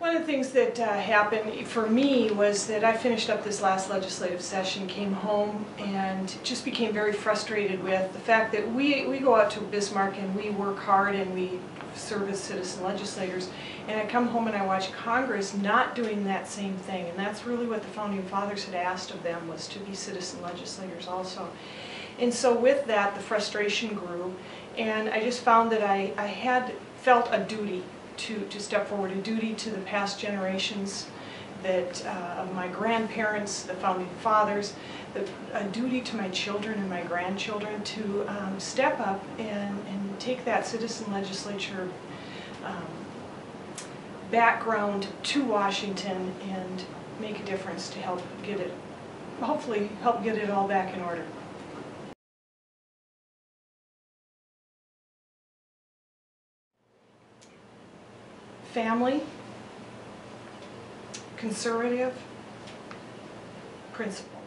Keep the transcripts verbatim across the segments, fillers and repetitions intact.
One of the things that uh, happened for me was that I finished up this last legislative session, came home, and just became very frustrated with the fact that we, we go out to Bismarck and we work hard and we serve as citizen legislators, and I come home and I watch Congress not doing that same thing, and that's really what the Founding Fathers had asked of them, was to be citizen legislators also. And so with that, the frustration grew, and I just found that I, I had felt a duty To, to step forward, a duty to the past generations that uh, of my grandparents, the Founding Fathers, the, a duty to my children and my grandchildren to um, step up and, and take that citizen legislature um, background to Washington and make a difference to help get it, hopefully help get it all back in order. Family, conservative, principled.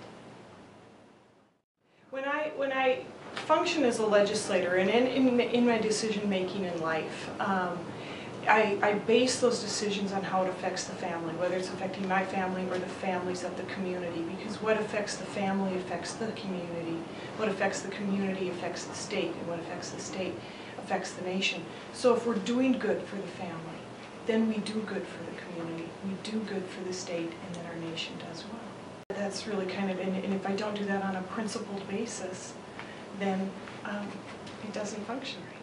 When I, when I function as a legislator and in, in, in my decision making in life, um, I, I base those decisions on how it affects the family, whether it's affecting my family or the families of the community, because what affects the family affects the community, what affects the community affects the state, and what affects the state affects the nation. So if we're doing good for the family, then we do good for the community, we do good for the state, and then our nation does well. That's really kind of, and, and if I don't do that on a principled basis, then um, it doesn't function right.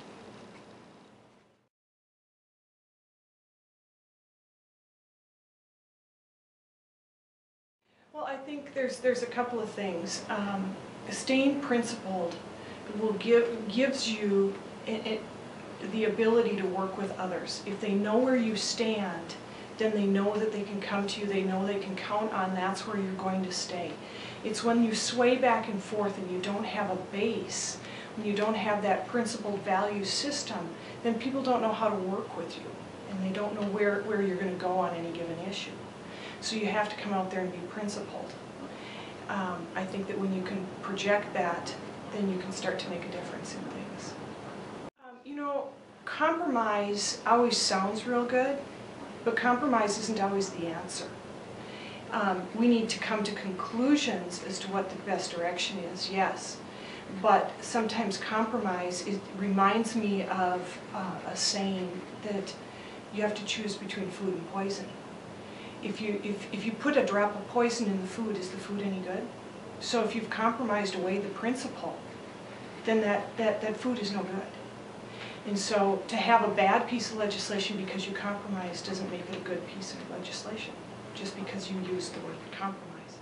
Well, I think there's, there's a couple of things. Um, staying principled will give, gives you, it, it, the ability to work with others. If they know where you stand, then they know that they can come to you, they know they can count on that's where you're going to stay. It's when you sway back and forth and you don't have a base, when you don't have that principled value system, then people don't know how to work with you, and they don't know where, where you're going to go on any given issue. So you have to come out there and be principled. Um, I think that when you can project that, then you can start to make a difference in things. You know, compromise always sounds real good, but compromise isn't always the answer. Um, we need to come to conclusions as to what the best direction is, yes, but sometimes compromise is, reminds me of uh, a saying that you have to choose between food and poison. If you, if, if you put a drop of poison in the food, is the food any good? So if you've compromised away the principle, then that, that, that food is no good. And so to have a bad piece of legislation because you compromise doesn't make it a good piece of legislation, just because you use the word compromise.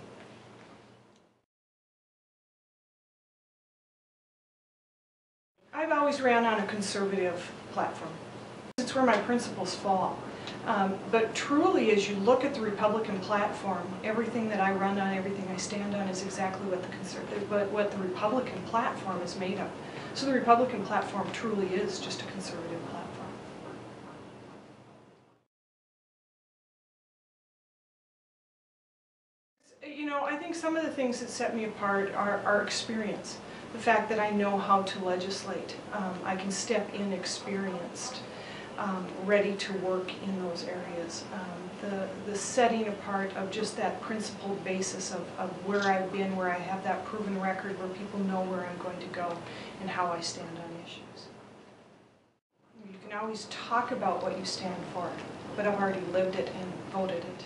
I've always ran on a conservative platform. It's where my principles fall. Um, but truly, as you look at the Republican platform, everything that I run on, everything I stand on is exactly what the conservative, what, what the Republican platform is made of. So the Republican platform truly is just a conservative platform. You know, I think some of the things that set me apart are, are experience. The fact that I know how to legislate. Um, I can step in experienced. Um, ready to work in those areas. Um, the, the setting apart of just that principled basis of, of where I've been, where I have that proven record, where people know where I'm going to go and how I stand on issues. You can always talk about what you stand for, but I've already lived it and voted it.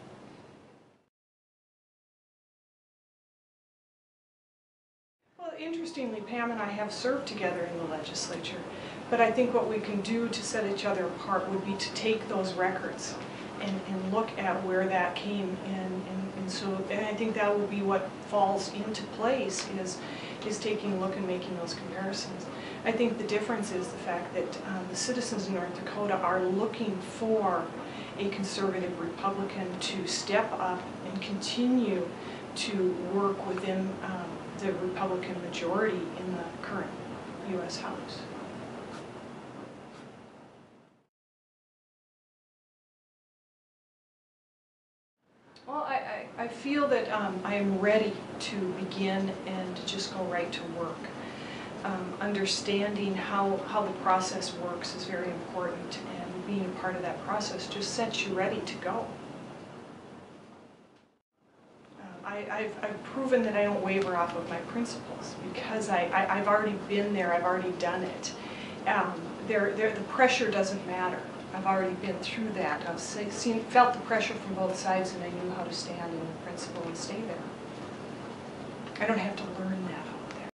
Well, interestingly, Pam and I have served together in the legislature. But I think what we can do to set each other apart would be to take those records and, and look at where that came in. And, and so and I think that will be what falls into place is, is taking a look and making those comparisons. I think the difference is the fact that um, the citizens in North Dakota are looking for a conservative Republican to step up and continue to work within um, the Republican majority in the current U S House. Well, I, I, I feel that um, I am ready to begin and to just go right to work. um, understanding how, how the process works is very important, and being a part of that process just sets you ready to go. Uh, I, I've, I've proven that I don't waver off of my principles because I, I, I've already been there, I've already done it. Um, there, there, the pressure doesn't matter. I've already been through that. I've seen, felt the pressure from both sides, and I knew how to stand in the principle and stay there. I don't have to learn that out there.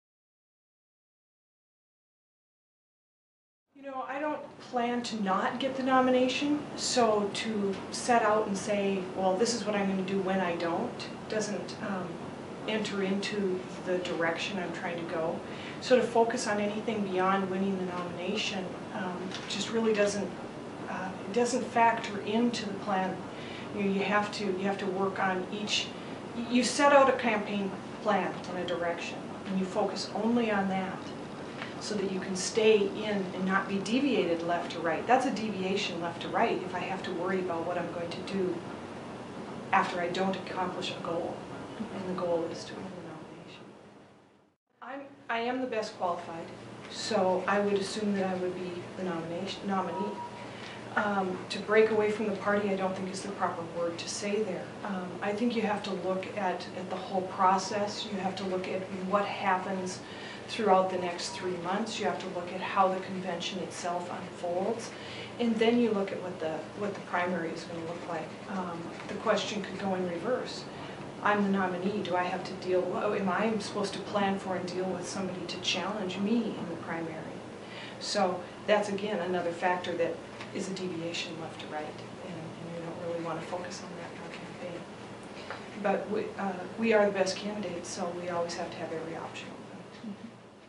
You know, I don't plan to not get the nomination, so to set out and say, well, this is what I'm going to do when I don't, doesn't um, enter into the direction I'm trying to go. So to focus on anything beyond winning the nomination um, just really doesn't uh, it doesn't factor into the plan. You know, you have to you have to work on each. You set out a campaign plan and a direction, and you focus only on that, so that you can stay in and not be deviated left to right. That's a deviation left to right if I have to worry about what I'm going to do after I don't accomplish a goal, and the goal is to win the nomination. I'm, I am the best qualified, so I would assume that I would be the nomination nominee. Um, to break away from the party, I don't think is the proper word to say there. Um, I think you have to look at, at the whole process. You have to look at what happens throughout the next three months. You have to look at how the convention itself unfolds. And then you look at what the, what the primary is going to look like. Um, the question could go in reverse. I'm the nominee. Do I have to deal, well, am I supposed to plan for and deal with somebody to challenge me in the primary? So that's, again, another factor that is a deviation left to right, and, and we don't really want to focus on that in our campaign. But we, uh, we are the best candidates, so we always have to have every option open. Mm-hmm.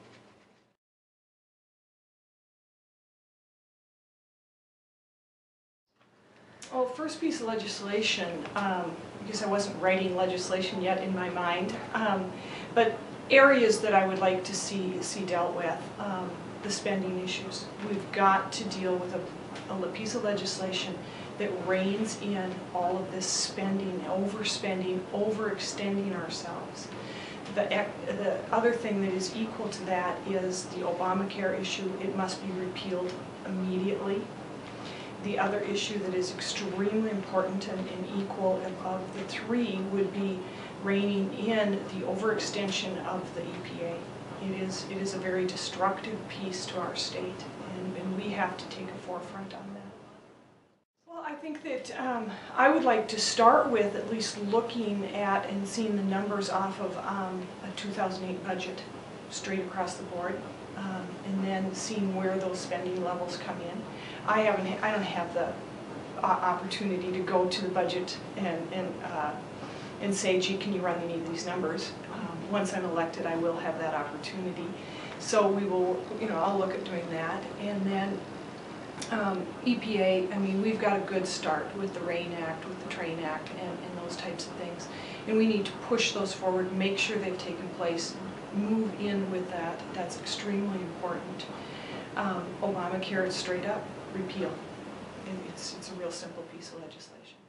Well, first piece of legislation, um, because I wasn't writing legislation yet in my mind, um, but areas that I would like to see, see dealt with, um, the spending issues. We've got to deal with a a piece of legislation that reins in all of this spending, overspending, overextending ourselves. The, the other thing that is equal to that is the Obamacare issue. It must be repealed immediately. The other issue that is extremely important and, and equal of the three would be reining in the overextension of the E P A. It is, it is a very destructive piece to our state, and, and we have to take a forefront on that. Well, I think that um, I would like to start with at least looking at and seeing the numbers off of um, a two thousand eight budget straight across the board, um, and then seeing where those spending levels come in. I haven't, I don't have the opportunity to go to the budget and, and, uh, and say, gee, can you run any of these numbers? Um, once I'm elected, I will have that opportunity. So we will, you know, I'll look at doing that. And then um, E P A, I mean, we've got a good start with the RAIN Act, with the TRAIN Act, and, and those types of things. And we need to push those forward, make sure they've taken place, move in with that. That's extremely important. Um, Obamacare is straight up repeal. And it's, it's a real simple piece of legislation.